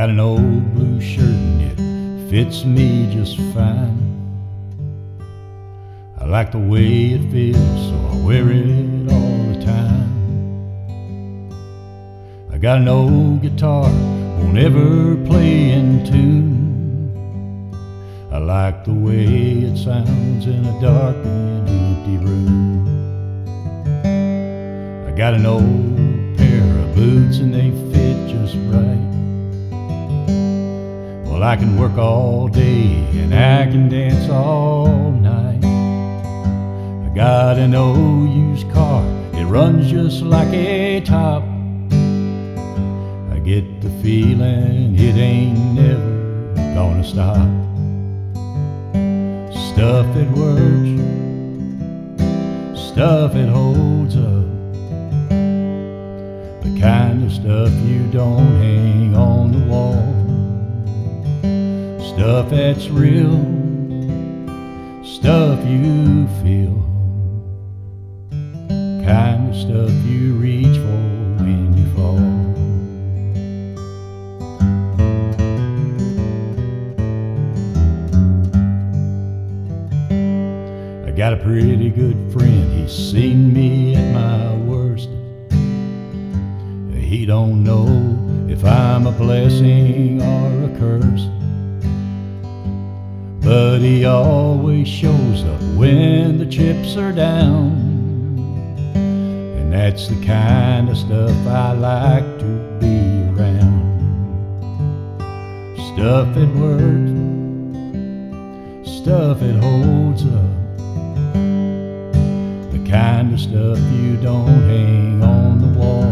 got an old blue shirt and it fits me just fine. I like the way it feels, so I wear it all the time. I got an old guitar, won't ever play in tune. I like the way it sounds in a dark and empty room. I got an old pair of boots and they fit just right. Well, I can work all day and I can dance all night. I got an old used car, it runs just like a top. I get the feeling it ain't never gonna stop. Stuff that works, stuff that holds up, the kind of stuff you don't hang on the wall. Stuff that's real, stuff you feel, kind of stuff you reach for when you fall. I got a pretty good friend, he's seen me at my worst. He don't know if I'm a blessing or a curse, but he always shows up when the chips are down. And that's the kind of stuff I like to be around. Stuff that works, stuff that holds up, the kind of stuff you don't hang on the wall.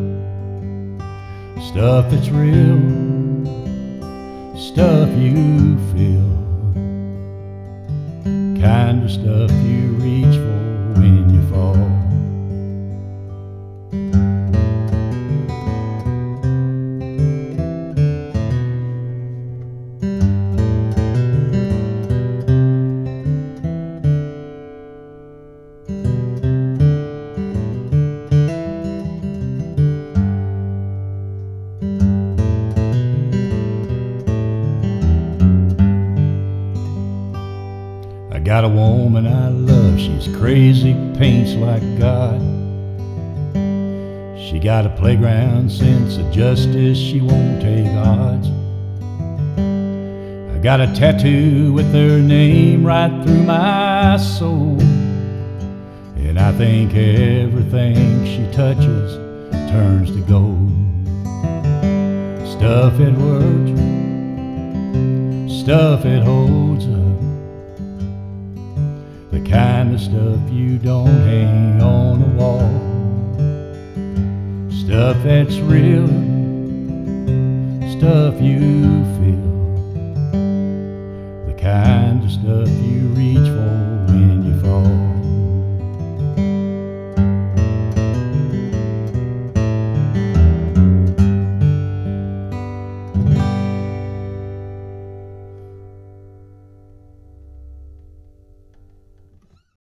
Stuff that's real, stuff you feel, kind of stuff you reach for when you fall. I got a woman I love, she's crazy, paints like God. She got a playground sense of justice, she won't take odds. I got a tattoo with her name right through my soul, and I think everything she touches turns to gold. Stuff that works, stuff that holds up, the kind of stuff you don't hang on a wall. Stuff that's real, stuff you feel,